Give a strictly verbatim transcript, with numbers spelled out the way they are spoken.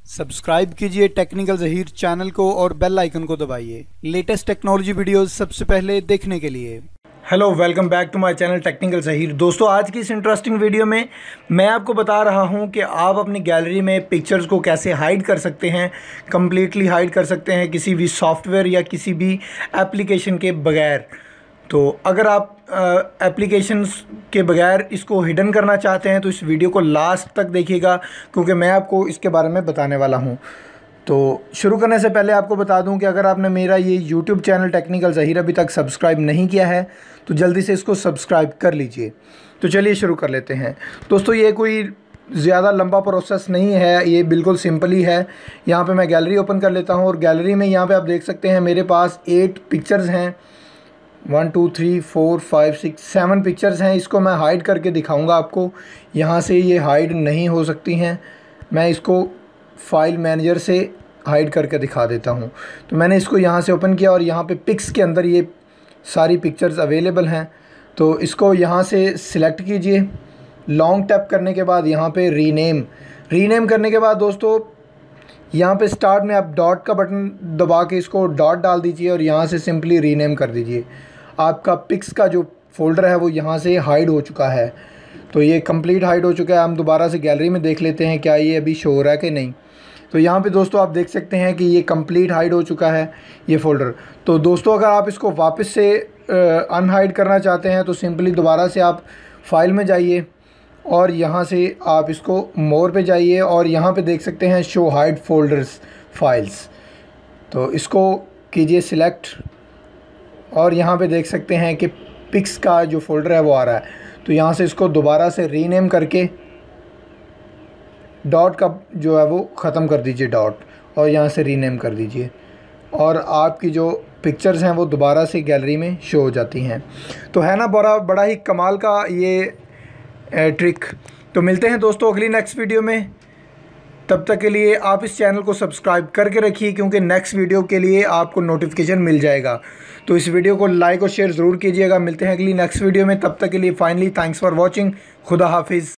Subscribe कीजिए technical Zaheer channel को और बेल आइकन को दबाइए लेटेस्ट टेक्नोलॉजी वीडियोस सबसे पहले देखने के लिए। Hello, welcome back to my channel technical Zaheer. दोस्तों, आज की इस इंटरेस्टिंग वीडियो में मैं आपको बता रहा हूं कि आप अपनी गैलरी में पिक्चर्स को कैसे हाइड कर सकते हैं, कम्प्लीटली हाइड कर सकते हैं किसी भी सॉफ्टवेयर या किसी भी एप्लीकेशन के बगैर। तो अगर आप एप्लीकेशंस के बगैर इसको हिडन करना चाहते हैं तो इस वीडियो को लास्ट तक देखिएगा, क्योंकि मैं आपको इसके बारे में बताने वाला हूं। तो शुरू करने से पहले आपको बता दूं कि अगर आपने मेरा ये यूट्यूब चैनल टेक्निकल ज़हीर अभी तक सब्सक्राइब नहीं किया है तो जल्दी से इसको सब्सक्राइब कर लीजिए। तो चलिए शुरू कर लेते हैं। दोस्तों, ये कोई ज़्यादा लंबा प्रोसेस नहीं है, ये बिल्कुल सिंपल ही है। यहाँ पे मैं गैलरी ओपन कर लेता हूँ और गैलरी में यहाँ पे आप देख सकते हैं मेरे पास एट पिक्चर्स हैं। One two three four five six seven pictures हैं। इसको मैं हाइड करके दिखाऊँगा आपको। यहाँ से ये हाइड नहीं हो सकती हैं। मैं इसको फाइल मैनेजर से हाइड करके दिखा देता हूँ। तो मैंने इसको यहाँ से ओपन किया और यहाँ पे पिक्स के अंदर ये सारी पिक्चर्स अवेलेबल हैं। तो इसको यहाँ से सिलेक्ट कीजिए। लॉन्ग टैप करने के बाद यहाँ पे रीनेम रीनेम करने के बाद दोस्तों यहाँ पे स्टार्ट में आप डॉट का बटन दबा के इसको डॉट डाल दीजिए और यहाँ से सिंपली रीनेम कर दीजिए। आपका पिक्स का जो फोल्डर है वो यहाँ से हाइड हो चुका है। तो ये कंप्लीट हाइड हो चुका है। हम दोबारा से गैलरी में देख लेते हैं क्या ये अभी शो हो रहा है कि नहीं। तो यहाँ पे दोस्तों आप देख सकते हैं कि ये कंप्लीट हाइड हो चुका है ये फ़ोल्डर। तो दोस्तों, अगर आप इसको वापस से अनहाइड करना चाहते हैं तो सिंपली दोबारा से आप फाइल में जाइए और यहाँ से आप इसको मोर पे जाइए और यहाँ पे देख सकते हैं शो हाइड फोल्डर्स फाइल्स। तो इसको कीजिए सिलेक्ट और यहाँ पे देख सकते हैं कि पिक्स का जो फ़ोल्डर है वो आ रहा है। तो यहाँ से इसको दोबारा से रीनेम करके डॉट का जो है वो ख़त्म कर दीजिए डॉट, और यहाँ से रीनेम कर दीजिए और आपकी जो पिक्चर्स हैं वो दोबारा से गैलरी में शो हो जाती हैं। तो है ना बड़ा बड़ा ही कमाल का ये ट्रिक। तो मिलते हैं दोस्तों अगली नेक्स्ट वीडियो में। तब तक के लिए आप इस चैनल को सब्सक्राइब करके रखिए, क्योंकि नेक्स्ट वीडियो के लिए आपको नोटिफिकेशन मिल जाएगा। तो इस वीडियो को लाइक और शेयर ज़रूर कीजिएगा। मिलते हैं अगली नेक्स्ट वीडियो में। तब तक के लिए फाइनली थैंक्स फॉर वॉचिंग। खुदा हाफिज़।